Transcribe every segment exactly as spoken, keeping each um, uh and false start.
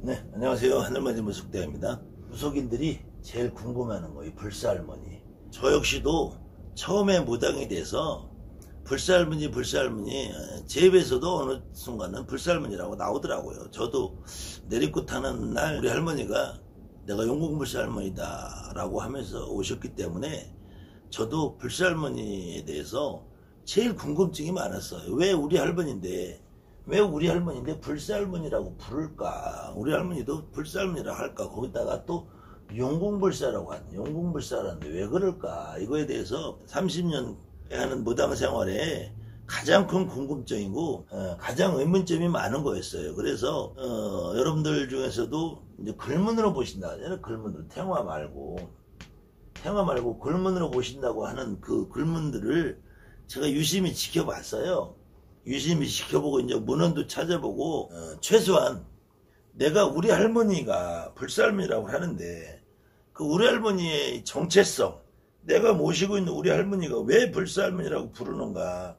네, 안녕하세요. 하늘맞이 무속대입니다. 무속인들이 제일 궁금해하는 거, 이 불사할머니. 저 역시도 처음에 무당이 돼서 불사할머니, 불사할머니, 제 입에서도 어느 순간은 불사할머니라고 나오더라고요. 저도 내리고 타는 날 우리 할머니가 내가 용궁불사할머니다 라고 하면서 오셨기 때문에 저도 불사할머니에 대해서 제일 궁금증이 많았어요. 왜 우리 할머니인데 왜 우리 할머니인데 불사할머니라고 부를까? 우리 할머니도 불사할머니라고 할까? 거기다가 또 용궁불사라고 하는, 용궁불사라는데 왜 그럴까? 이거에 대해서 삼십 년 하는 무당 생활에 가장 큰 궁금증이고 어, 가장 의문점이 많은 거였어요. 그래서 어, 여러분들 중에서도 이제 글문으로 보신다. 글문으로 태화 말고 태화 말고 글문으로 보신다고 하는 그 글문들을 제가 유심히 지켜봤어요. 유심히 지켜보고 이제 문헌도 찾아보고 어, 최소한 내가 우리 할머니가 불사할머니라고 하는데 그 우리 할머니의 정체성, 내가 모시고 있는 우리 할머니가 왜 불사할머니라고 부르는가,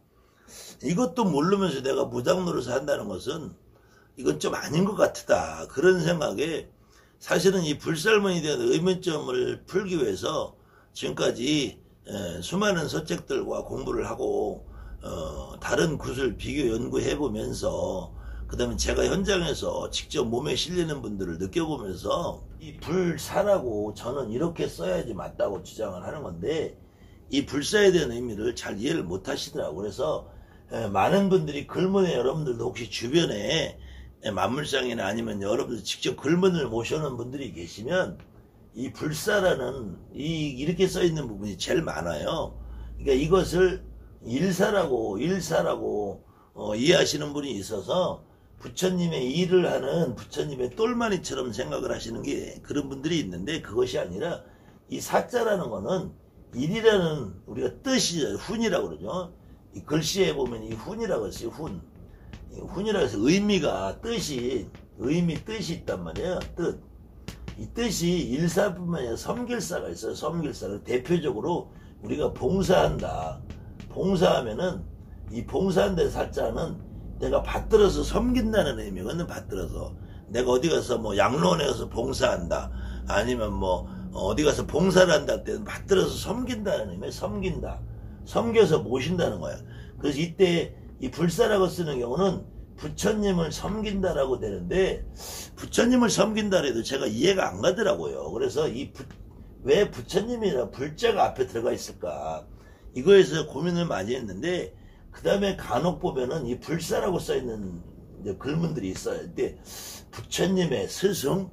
이것도 모르면서 내가 무당 노릇을 한다는 것은 이건 좀 아닌 것 같다, 그런 생각에 사실은 이 불사할머니에 대한 의문점을 풀기 위해서 지금까지 에, 수많은 서책들과 공부를 하고 어, 다른 굿을 비교 연구해 보면서 그 다음에 제가 현장에서 직접 몸에 실리는 분들을 느껴보면서 이 불사라고 저는 이렇게 써야지 맞다고 주장을 하는 건데 이 불사에 대한 의미를 잘 이해를 못 하시더라고요. 그래서 에, 많은 분들이 글문에, 여러분들도 혹시 주변에 에, 만물상이나 아니면 여러분들 직접 글문을 모셔오는 분들이 계시면 이 불사라는 이 이렇게 써 있는 부분이 제일 많아요. 그러니까 이것을 일사라고 일사라고 어, 이해하시는 분이 있어서 부처님의 일을 하는 부처님의 똘마니처럼 생각을 하시는 게 그런 분들이 있는데, 그것이 아니라 이 사자라는 거는 일이라는 우리가 뜻이 훈이라고 그러죠. 이 글씨에 보면 이 훈이라고 했어요. 훈. 훈이라고 해서 의미가, 뜻이, 의미 뜻이 있단 말이에요. 뜻. 이 뜻이 일사뿐만 아니라 섬길사가 있어요. 섬길사를 대표적으로 우리가 봉사한다. 봉사하면은 이 봉사한다의 사자는 내가 받들어서 섬긴다는 의미거든. 받들어서 내가 어디 가서 뭐 양로원에 가서 봉사한다, 아니면 뭐 어디 가서 봉사를 한다 할 때는 받들어서 섬긴다는 의미에 섬긴다, 섬겨서 모신다는 거야. 그래서 이때 이 불사라고 쓰는 경우는 부처님을 섬긴다라고 되는데, 부처님을 섬긴다 해도 제가 이해가 안 가더라고요. 그래서 이 부, 왜 부처님이라 불자가 앞에 들어가 있을까, 이거에서 고민을 많이 했는데, 그 다음에 간혹 보면은 이 불사라고 써있는 글문들이 있어요. 근데 부처님의 스승?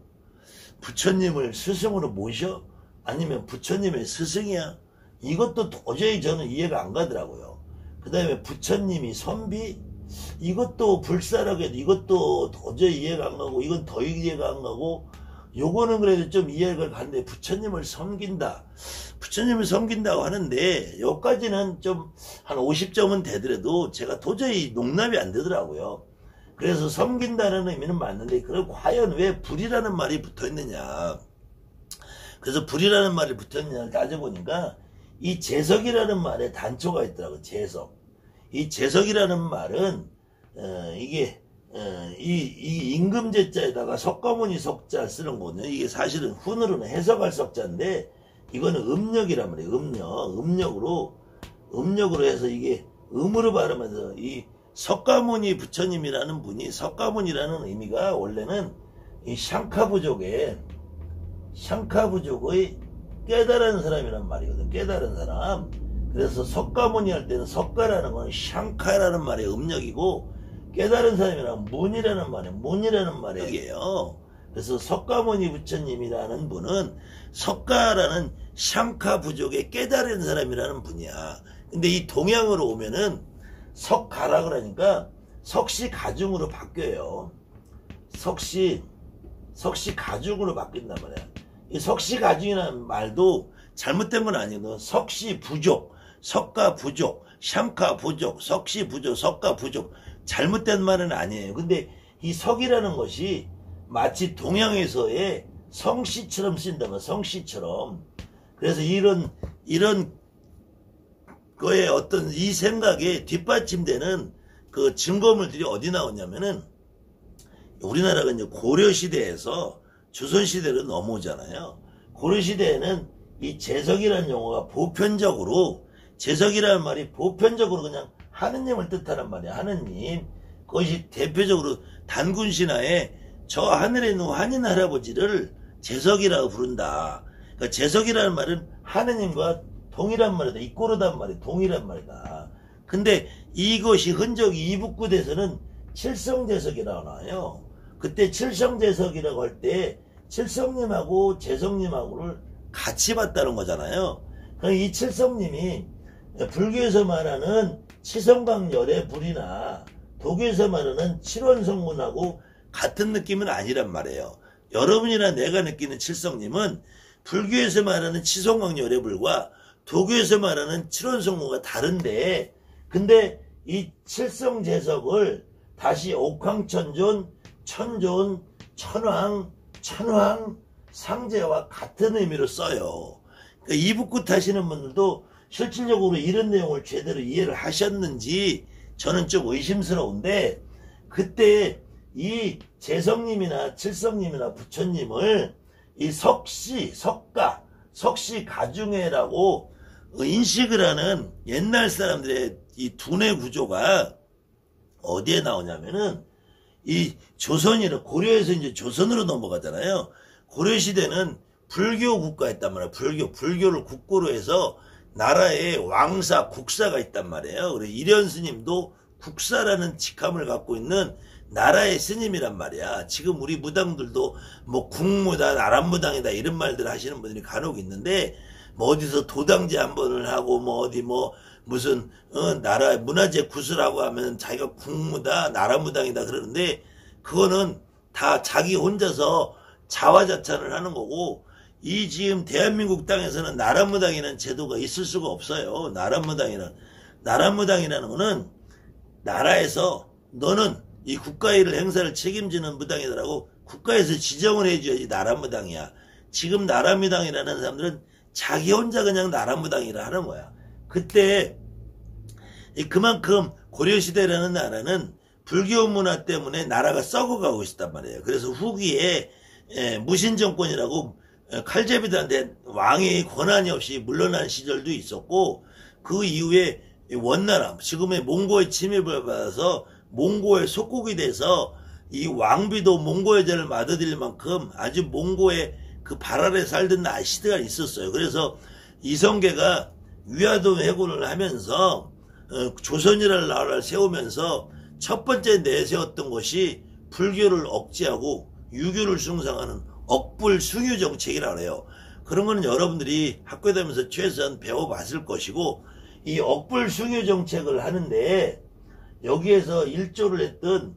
부처님을 스승으로 모셔? 아니면 부처님의 스승이야? 이것도 도저히 저는 이해가 안 가더라고요. 그 다음에 부처님이 선비? 이것도 불사라고 해도 이것도 도저히 이해가 안 가고, 이건 더 이해가 안 가고, 요거는 그래도 좀 이해가 가는데, 부처님을 섬긴다, 부처님을 섬긴다고 하는데 여기까지는 좀 한 오십 점은 되더라도 제가 도저히 농납이 안 되더라고요. 그래서 섬긴다는 의미는 맞는데, 그럼 과연 왜 불이라는 말이 붙어있느냐, 그래서 불이라는 말이 붙어있느냐를 따져보니까 이 재석이라는 말에 단초가 있더라고요. 재석. 이 재석이라는 말은 어, 이게 어, 이, 이 임금제자에다가 석가모니 석자 쓰는 거거든요. 이게 사실은 훈으로는 해석할 석자인데 이거는 음력이란 말이에요. 음력. 음력으로 음력으로 해서 이게 음으로 발음해서 이 석가모니 부처님이라는 분이, 석가모니라는 의미가 원래는 이 샹카부족의 샹카부족의 깨달은 사람이란 말이거든. 깨달은 사람. 그래서 석가모니 할 때는 석가라는 건 샹카라는 말의 음력이고, 깨달은 사람이란 문이라는 말의 문이라는 말의 이에요. 그래서 석가모니 부처님이라는 분은 석가라는 샹카 부족의 깨달은 사람이라는 분이야. 근데 이 동양으로 오면은 석가라 그러니까 석시 가중으로 바뀌어요. 석시 석시 가중으로 바뀐단 말이야. 이 석시 가중이라는 말도 잘못된 건 아니고, 석시 부족, 석가 부족, 샹카 부족, 석시 부족, 석가 부족, 잘못된 말은 아니에요. 근데 이 석이라는 것이 마치 동양에서의 성씨처럼 쓰인다면, 성씨처럼. 그래서 이런 이런 거에 어떤 이 생각에 뒷받침되는 그 증거물들이 어디 나오냐면은 우리나라가 이제 고려시대에서 조선시대로 넘어오잖아요. 고려시대에는 이 제석이라는 용어가 보편적으로, 제석이라는 말이 보편적으로 그냥 하느님을 뜻하는 말이야. 하느님. 그것이 대표적으로 단군신화에 저 하늘에 있는 환인 할아버지를 제석이라고 부른다. 그러니까 제석이라는 말은 하느님과 동일한 말이다. 이꼬르단 말이다. 동일한 말이다. 근데 이것이 흔적이 이북구대에서는 칠성제석이라고 나와요. 그때 칠성제석이라고 할 때 칠성님하고 제석님하고를 같이 봤다는 거잖아요. 그럼 이 칠성님이 불교에서 말하는 치성강열의 불이나 도교에서 말하는 칠원성문하고 같은 느낌은 아니란 말이에요. 여러분이나 내가 느끼는 칠성님은 불교에서 말하는 치성강열의 불과 도교에서 말하는 칠원성문과 다른데, 근데 이 칠성제석을 다시 옥황천존, 천존, 천왕, 천황, 상제와 같은 의미로 써요. 그러니까 이북구 타시는 분들도 실질적으로 이런 내용을 제대로 이해를 하셨는지 저는 좀 의심스러운데, 그때 이 제석님이나 칠성님이나 부처님을 이 석시, 석가, 석시 가중해라고 인식을 하는 옛날 사람들의 이 두뇌 구조가 어디에 나오냐면은 이 조선이라, 고려에서 이제 조선으로 넘어가잖아요. 고려시대는 불교 국가였단 말이에요. 불교, 불교를 국고로 해서 나라에 왕사, 국사가 있단 말이에요. 그래서 일현 스님도 국사라는 직함을 갖고 있는 나라의 스님이란 말이야. 지금 우리 무당들도 뭐 국무다, 나란무당이다 이런 말들 하시는 분들이 간혹 있는데, 뭐 어디서 도당제 한 번을 하고 뭐 어디 뭐 무슨 어, 나라 문화재 구슬하고 하면 자기가 국무다, 나란무당이다 그러는데, 그거는 다 자기 혼자서 자화자찬을 하는 거고, 이 지금 대한민국 땅에서는 나란무당이라는 제도가 있을 수가 없어요. 나란무당이라는 나란무당이라는 거는 나라에서 너는 이 국가일을 행사를 책임지는 무당이더라고 국가에서 지정을 해줘야지 나란무당이야. 지금 나란무당이라는 사람들은 자기 혼자 그냥 나란무당이라 하는 거야. 그때 그만큼 고려시대라는 나라는 불교 문화 때문에 나라가 썩어가고 있었단 말이에요. 그래서 후기에 무신정권이라고 칼제비들한테 왕의 권한이 없이 물러난 시절도 있었고, 그 이후에 원나라, 지금의 몽고의 침입을 받아서 몽고의 속국이 돼서 이 왕비도 몽고 여자를 맞아들일 만큼 아주 몽고의 그 발 아래 살던 시대가 있었어요. 그래서 이성계가 위화도 회군을 하면서 어, 조선이라는 나라를 세우면서 첫 번째 내세웠던 것이 불교를 억제하고 유교를 숭상하는 억불숭유 정책이라고 해요. 그런 거는 여러분들이 학교에 다니면서 최소한 배워봤을 것이고, 이 억불숭유 정책을 하는데 여기에서 일조를 했던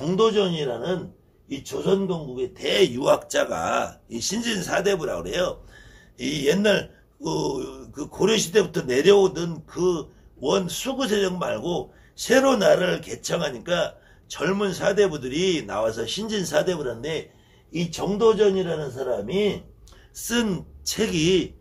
정도전이라는 이 조선건국의 대유학자가 이 신진사대부라고 그래요. 이 옛날 그, 그 고려시대부터 내려오던 그 원 수구세력 말고 새로 나라를 개창하니까 젊은 사대부들이 나와서 신진사대부라는데, 이 정도전이라는 사람이 쓴 책이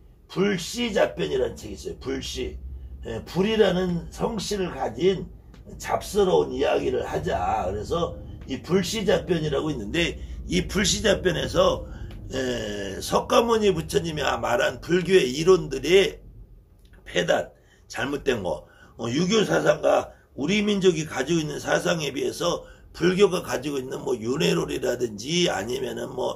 불시잡변이라는 책이 있어요. 불시. 예, 불이라는 성씨를 가진 잡스러운 이야기를 하자. 그래서 이 불시잡변이라고 있는데, 이 불시잡변에서 에, 석가모니 부처님이 말한 불교의 이론들의 폐단, 잘못된 거, 어, 유교 사상과 우리 민족이 가지고 있는 사상에 비해서 불교가 가지고 있는 뭐 윤회론이라든지 아니면은 뭐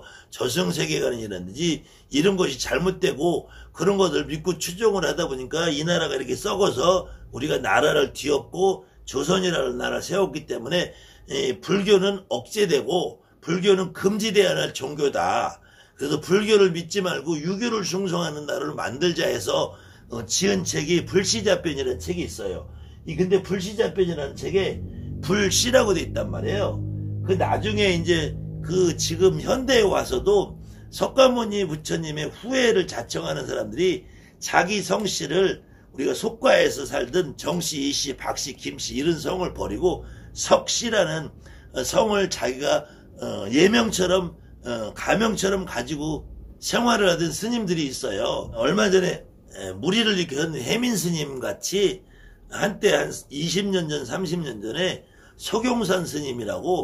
저승세계관이라든지 이런 것이 잘못되고, 그런 것을 믿고 추종을 하다 보니까 이 나라가 이렇게 썩어서 우리가 나라를 뒤엎고 조선이라는 나라를 세웠기 때문에 에, 불교는 억제되고 불교는 금지되어야 할 종교다. 그래서 불교를 믿지 말고 유교를 숭상하는 나라를 만들자 해서 어, 지은 책이 불시잡변이라는 책이 있어요. 이 근데 불시잡변이라는 책에 불시라고 돼 있단 말이에요. 그 나중에 이제 그 지금 현대에 와서도 석가모니 부처님의 후예를 자청하는 사람들이 자기 성씨를 우리가 속과에서 살던 정씨, 이씨, 박씨, 김씨 이런 성을 버리고 석씨라는 성을 자기가 어, 예명처럼 어, 가명처럼 가지고 생활을 하던 스님들이 있어요. 얼마 전에 에, 무리를 일으켰던 해민 스님 같이 한때 한 이십 년 전, 삼십 년 전에 소경산 스님이라고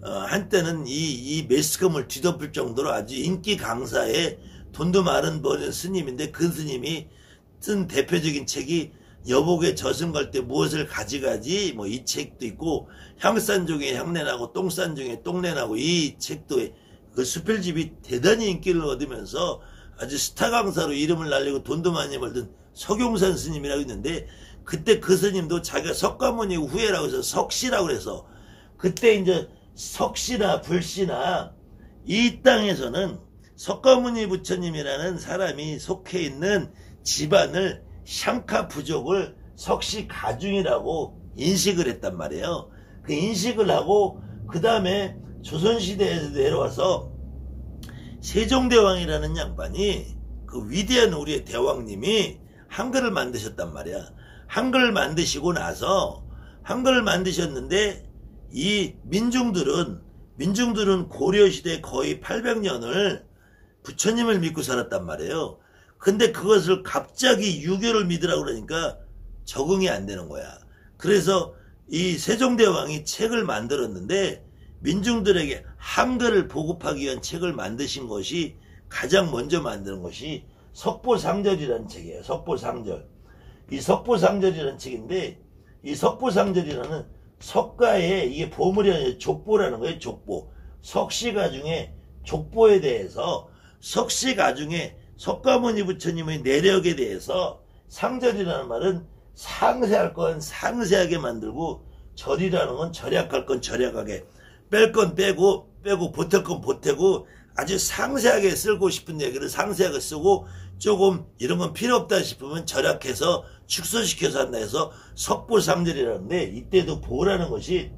어, 한때는 이, 이 매스컴을 뒤덮을 정도로 아주 인기 강사의 돈도 많은 번 스님인데 그 스님이 쓴 대표적인 책이 여복의 저승 갈 때 무엇을 가져가지 뭐 이 책도 있고 향산 중에 향내나고 똥산 중에 똥내나고 이 책도 그 수필집이 대단히 인기를 얻으면서 아주 스타 강사로 이름을 날리고 돈도 많이 벌던 석용산 스님이라고 있는데 그때 그 스님도 자기가 석가모니 후예라고 해서 석씨라고 해서 그때 이제 석씨나 불씨나 이 땅에서는 석가모니 부처님이라는 사람이 속해 있는 집안을 샹카 부족을 석씨 가중이라고 인식을 했단 말이에요. 그 인식을 하고 그 다음에 조선시대에서 내려와서 세종대왕이라는 양반이 그 위대한 우리의 대왕님이 한글을 만드셨단 말이야. 한글을 만드시고 나서 한글을 만드셨는데 이 민중들은 민중들은 고려시대 거의 팔백 년을 부처님을 믿고 살았단 말이에요. 근데 그것을 갑자기 유교를 믿으라고 그러니까 적응이 안 되는 거야. 그래서 이 세종대왕이 책을 만들었는데 민중들에게 한글을 보급하기 위한 책을 만드신 것이 가장 먼저 만드는 것이 석보상절이라는 책이에요. 석보상절. 이 석보상절이라는 책인데 이 석보상절이라는 석가에 이게 보물이 아니라 족보라는 거예요. 족보. 석씨가 중에 족보에 대해서 석씨가 중에 석가모니 부처님의 내력에 대해서 상절이라는 말은 상세할 건 상세하게 만들고 절이라는 건 절약할 건 절약하게 뺄 건 빼고 빼고 보탤 건 보태고 아주 상세하게 쓰고 싶은 얘기를 상세하게 쓰고 조금 이런 건 필요 없다 싶으면 절약해서 축소시켜서 한다 해서 석보상절이라는데 이때도 보라는 것이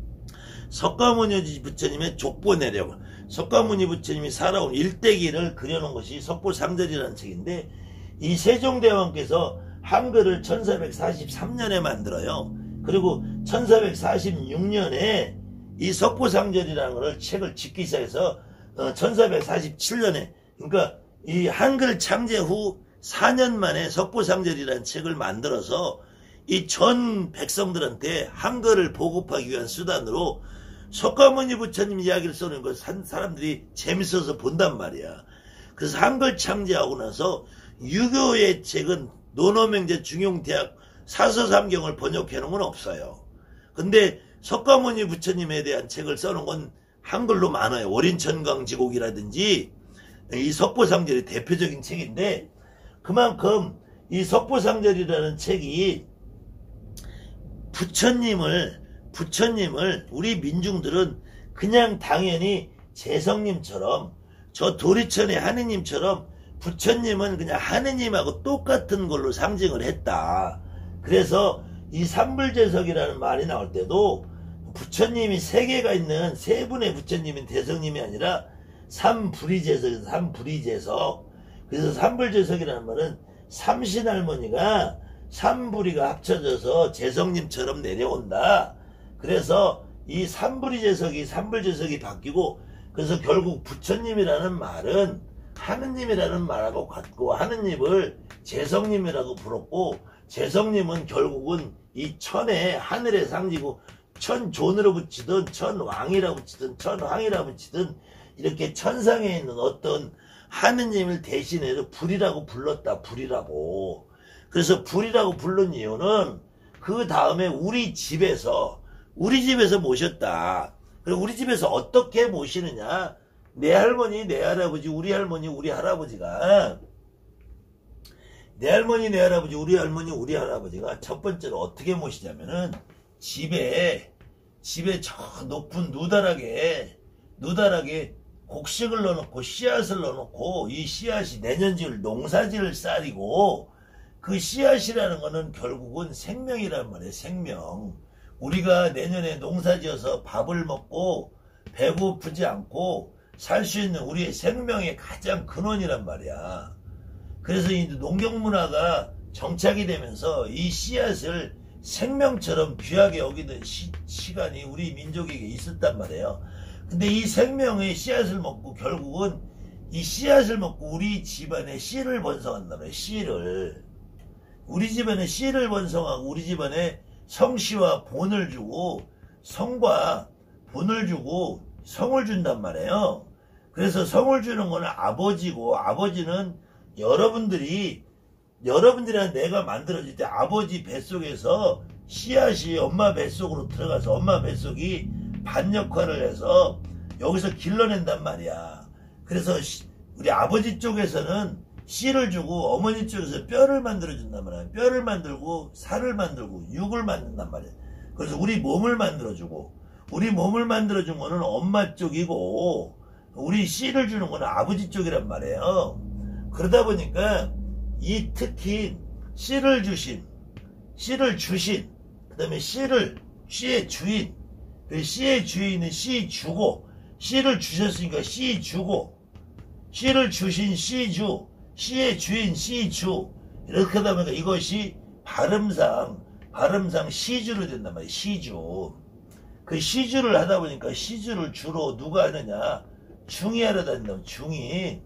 석가모니 부처님의 족보 내력 석가모니 부처님이 살아온 일대기를 그려놓은 것이 석보상절이라는 책인데 이 세종대왕께서 한글을 천사백사십삼 년에 만들어요. 그리고 천사백사십육 년에 이 석보상절이라는 걸 책을 짓기 시작해서 어, 천사백사십칠 년에 그러니까 이 한글 창제 후 사 년 만에 석보상절이라는 책을 만들어서 이 전 백성들한테 한글을 보급하기 위한 수단으로 석가모니 부처님 이야기를 써는 걸 사람들이 재밌어서 본단 말이야. 그래서 한글 창제하고 나서 유교의 책은 논어명제 중용대학 사서삼경을 번역해 놓은 건 없어요. 근데 석가모니 부처님에 대한 책을 써놓은 건 한글로 많아요. 월인천강지곡이라든지 이 석보상절이 대표적인 책인데 그만큼 이 석보상절이라는 책이 부처님을 부처님을 우리 민중들은 그냥 당연히 재성님처럼 저 도리천의 하느님처럼 부처님은 그냥 하느님하고 똑같은 걸로 상징을 했다. 그래서 이 삼불제석이라는 말이 나올 때도 부처님이 세 개가 있는 세 분의 부처님인 대성님이 아니라 삼불이제석, 삼불이제석. 그래서 삼불제석이라는 말은 삼신할머니가 삼불이가 합쳐져서 제성님처럼 내려온다. 그래서 이 삼불이제석이 삼불제석이 바뀌고 그래서 결국 부처님이라는 말은 하느님이라는 말하고 같고 하느님을 제성님이라고 불렀고 제성님은 결국은 이 천의 하늘의 상징이고 천존으로 붙이든 천왕이라고 붙이든 천황이라고 붙이든 이렇게 천상에 있는 어떤 하느님을 대신해서 불이라고 불렀다. 불이라고. 그래서 불이라고 부른 이유는 그 다음에 우리 집에서 우리 집에서 모셨다. 그리고 우리 집에서 어떻게 모시느냐. 내 할머니 내 할아버지 우리 할머니 우리 할아버지가 내 할머니 내 할아버지 우리 할머니 우리 할아버지가 첫 번째로 어떻게 모시냐면은 집에 집에 저 높은 누다락에 누다락에 곡식을 넣어놓고 씨앗을 넣어놓고 이 씨앗이 내년 지을 농사 지을 쌀이고 그 씨앗이라는 거는 결국은 생명이란 말이에요. 생명. 우리가 내년에 농사 지어서 밥을 먹고 배고프지 않고 살 수 있는 우리의 생명의 가장 근원이란 말이야. 그래서 이 농경문화가 정착이 되면서 이 씨앗을 생명처럼 귀하게 여기는 시, 시간이 우리 민족에게 있었단 말이에요. 근데 이 생명의 씨앗을 먹고 결국은 이 씨앗을 먹고 우리 집안에 씨를 번성한단 말이에요. 씨를. 우리 집안에 씨를 번성하고 우리 집안에 성씨와 본을 주고 성과 본을 주고 성을 준단 말이에요. 그래서 성을 주는 거는 아버지고, 아버지는 여러분들이 여러분들이랑 내가 만들어질 때 아버지 뱃속에서 씨앗이 엄마 뱃속으로 들어가서 엄마 뱃속이 반 역할을 해서 여기서 길러낸단 말이야. 그래서 우리 아버지 쪽에서는 씨를 주고 어머니 쪽에서 뼈를 만들어준단 말이야. 뼈를 만들고 살을 만들고 육을 만든단 말이야. 그래서 우리 몸을 만들어주고, 우리 몸을 만들어준 거는 엄마 쪽이고, 우리 씨를 주는 거는 아버지 쪽이란 말이에요. 그러다 보니까 이 특히 씨를 주신, 씨를 주신, 그 다음에 씨를, 씨의 주인, 그 씨의 주인은 씨 주고, 씨를 주셨으니까 씨 주고, 씨를 주신 씨 주, 씨의 주인 씨 주, 이렇게 하다 보니까 이것이 발음상, 발음상 시주로 된단 말이에요. 시주. 그 시주를 하다 보니까 시주를 주로 누가 하느냐? 중이 하러 다닌다고, 중이.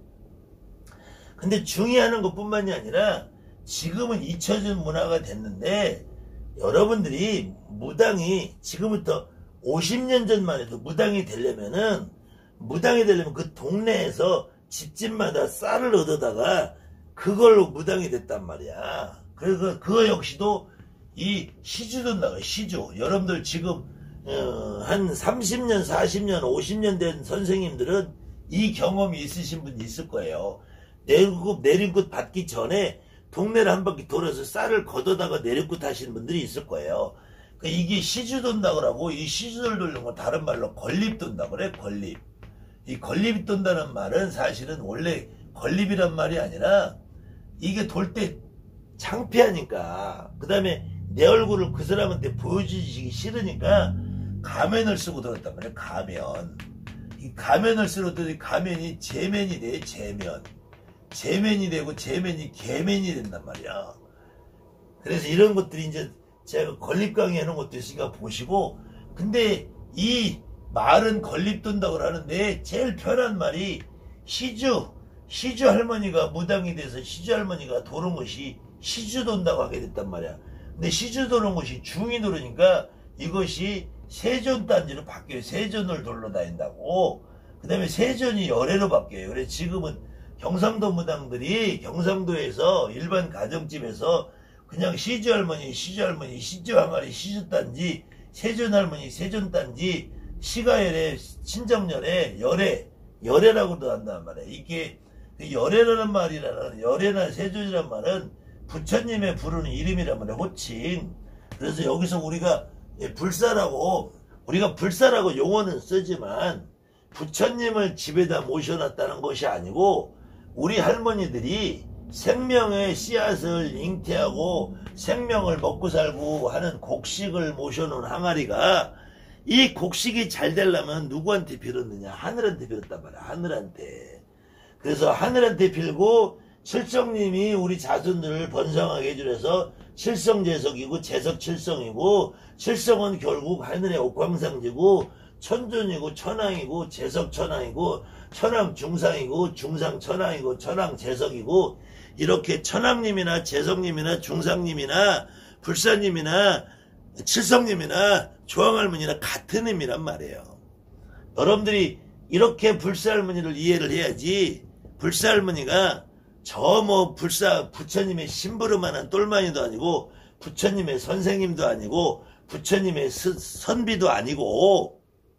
근데 중이 하는 것 뿐만이 아니라 지금은 잊혀진 문화가 됐는데, 여러분들이 무당이 지금부터 오십 년 전만 해도 무당이 되려면은, 무당이 되려면 그 동네에서 집집마다 쌀을 얻어다가 그걸로 무당이 됐단 말이야. 그래서 그거 역시도 이 시주도 나가, 시주. 여러분들 지금 어, 한 삼십 년, 사십 년, 오십 년 된 선생님들은 이 경험이 있으신 분이 있을 거예요. 내림굿, 내림굿 받기 전에 동네를 한 바퀴 돌아서 쌀을 걷어다가 내림굿 하시는 분들이 있을 거예요. 그러니까 이게 시주 돈다고 하고, 이 시주를 돌리는 건 다른 말로 건립 돈다고 그래, 건립. 이 건립이 돈다는 말은 사실은 원래 건립이란 말이 아니라 이게 돌 때 창피하니까, 그 다음에 내 얼굴을 그 사람한테 보여주기 싫으니까 가면을 쓰고 들었단 말이에요. 가면. 이 가면을 쓰러더니 가면이 제면이 돼. 제면. 제면이 되고 제면이 개면이 된단 말이야. 그래서 이런 것들이 이제 제가 건립 강의하는 것도 있으니까 보시고, 근데 이 말은 건립 돈다고 하는데 제일 편한 말이 시주. 시주 할머니가 무당이 돼서 시주 할머니가 도는 것이 시주 돈다고 하게 됐단 말이야. 근데 시주 도는 것이 중이 도르니까 이것이 세존 단지로 바뀌어요. 세존을 돌러 다닌다고. 그 다음에 세존이 열애로 바뀌어요. 그래서 지금은 경상도 무당들이 경상도에서 일반 가정집에서 그냥 시주 할머니, 시주 할머니, 시주 항아리, 시주 단지, 세존 할머니, 세존 단지, 시가열애, 친정열애, 열애, 열애라고도 한단 말이에요. 이게 열애라는 말이라는, 열애나 세존이라는 말은 부처님의 부르는 이름이란 말이에요. 호칭. 그래서 여기서 우리가 불사라고, 우리가 불사라고 용어는 쓰지만 부처님을 집에다 모셔놨다는 것이 아니고, 우리 할머니들이 생명의 씨앗을 잉태하고 생명을 먹고 살고 하는 곡식을 모셔놓은 항아리가, 이 곡식이 잘 되려면 누구한테 빌었느냐? 하늘한테 빌었단 말이야. 하늘한테. 그래서 하늘한테 빌고 칠성님이 우리 자손들을 번성하게 해주려서 칠성재석이고 재석칠성이고, 칠성은 결국 하늘의 옥황상제고, 천존이고 천왕이고 재석천왕이고, 천왕중상이고 중상천왕이고 천왕재석이고, 이렇게 천왕님이나 재석님이나 중상님이나 불사님이나 칠성님이나 조항할머니나 같은 의미란 말이에요. 여러분들이 이렇게 불사할머니를 이해를 해야지, 불사할머니가 저 뭐 불사 부처님의 심부름하는 똘마니도 아니고, 부처님의 선생님도 아니고, 부처님의 스, 선비도 아니고,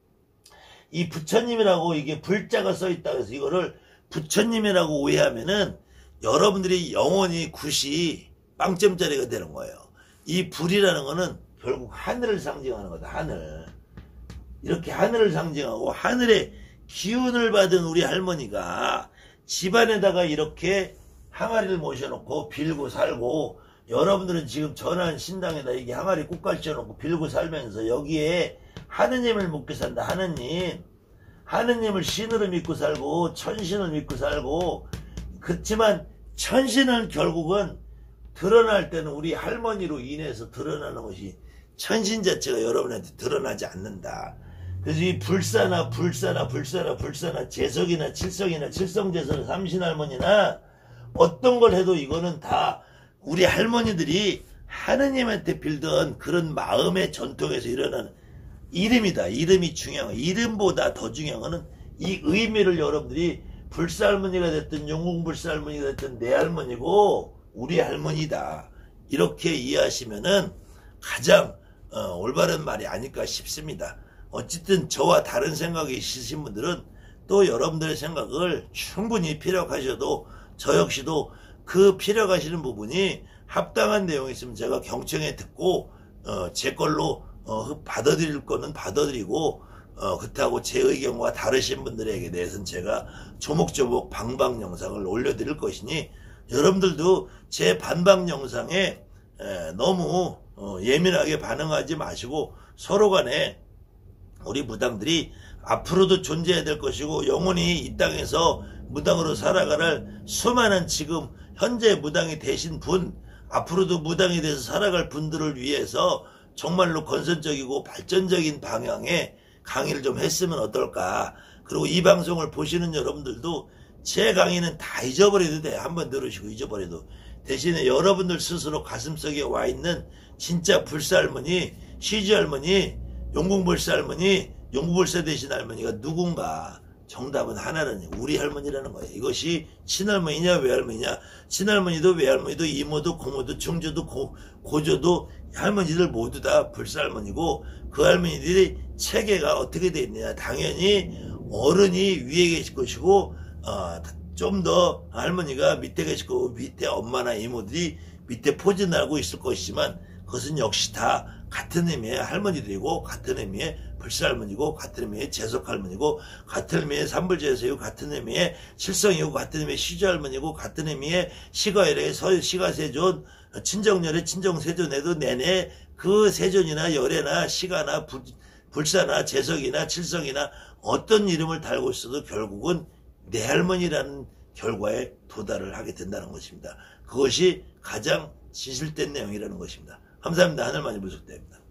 이 부처님이라고 이게 불자가 써있다고 해서 이거를 부처님이라고 오해하면은 여러분들이 영원히 굿이 빵점짜리가 되는 거예요. 이 불이라는 거는 결국 하늘을 상징하는 거다. 하늘. 이렇게 하늘을 상징하고 하늘의 기운을 받은 우리 할머니가 집안에다가 이렇게 항아리를 모셔놓고 빌고 살고, 여러분들은 지금 전한 신당에다 이게 항아리 꽃갈치 놓고 빌고 살면서 여기에 하느님을 묻고 산다. 하느님. 하느님을 신으로 믿고 살고 천신을 믿고 살고. 그렇지만 천신은 결국은 드러날 때는 우리 할머니로 인해서 드러나는 것이, 천신 자체가 여러분한테 드러나지 않는다. 그래서 이 불사나 불사나 불사나 불사나 재석이나 칠성이나 칠성재석이나 삼신할머니나 어떤 걸 해도 이거는 다 우리 할머니들이 하느님한테 빌던 그런 마음의 전통에서 일어나는, 이름이다. 이름이 중요한 거. 이름보다 더 중요한 거는 이 의미를 여러분들이 불살머니가 됐든 영웅불살머니가 됐든 내 할머니고 우리 할머니다. 이렇게 이해하시면은 가장 어, 올바른 말이 아닐까 싶습니다. 어쨌든 저와 다른 생각이 있으신 분들은 또 여러분들의 생각을 충분히 피력하셔도 저 역시도 그 피력하시는 부분이 합당한 내용이 있으면 제가 경청해 듣고 어, 제 걸로 어, 받아들일 거는 받아들이고 어, 그렇다고 제 의견과 다르신 분들에게 대해서는 제가 조목조목 방방 영상을 올려드릴 것이니 여러분들도 제 반박 영상에 에, 너무 어, 예민하게 반응하지 마시고 서로 간에 우리 무당들이 앞으로도 존재해야 될 것이고 영원히 이 땅에서 무당으로 살아갈 수많은 지금 현재 무당이 되신 분 앞으로도 무당이 돼서 살아갈 분들을 위해서 정말로 건설적이고 발전적인 방향의 강의를 좀 했으면 어떨까. 그리고 이 방송을 보시는 여러분들도 제 강의는 다 잊어버려도 돼. 한번 들으시고 잊어버려도. 대신에 여러분들 스스로 가슴속에 와 있는 진짜 불살머니, 시지할머니, 용궁불살머니, 용궁불사 되신 할머니가 누군가. 정답은 하나는 우리 할머니라는 거예요. 이것이 친할머니냐 외할머니냐. 친할머니도 외할머니도 이모도 고모도 충조도 고, 고조도 할머니들 모두 다 불살머니고 그 할머니들이 체계가 어떻게 되어 있느냐. 당연히 어른이 위에 계실 것이고 어, 좀 더 할머니가 밑에 계실 거고 밑에 엄마나 이모들이 밑에 포진하고 있을 것이지만 그것은 역시 다 같은 의미의 할머니들이고 같은 의미의 불살할머니고 같은 의미의 재석할머니고 같은 의미의 삼불재석이고 같은 의미의 칠성이고 같은 의미의 시주할머니고 같은 의미의 시가열의 시가세존 친정열의 친정세존에도 내내 그 세존이나 열애나 시가나 불, 불사나 재석이나 칠성이나 어떤 이름을 달고 있어도 결국은 내 할머니라는 결과에 도달을 하게 된다는 것입니다. 그것이 가장 진실된 내용이라는 것입니다. 감사합니다. 하늘만이 불속대입니다.